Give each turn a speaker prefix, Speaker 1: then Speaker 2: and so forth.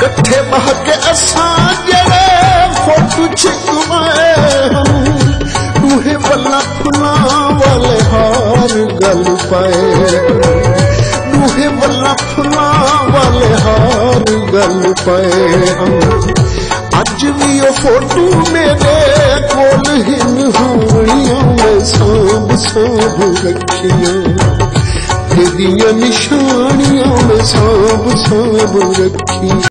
Speaker 1: कट्ठे बह के असां जड़े फोटू छिकवाए हम दूहे बल्ला फुला वाले हार गल पाए दूहे बल्ला फुला वाले हार गल पाए हम अज भी वो फोटू मेरे कोल हिन हानियां मैं सांभ सांभ रखियां तेरियां निशानियां मैं सांभ सांभ रखी।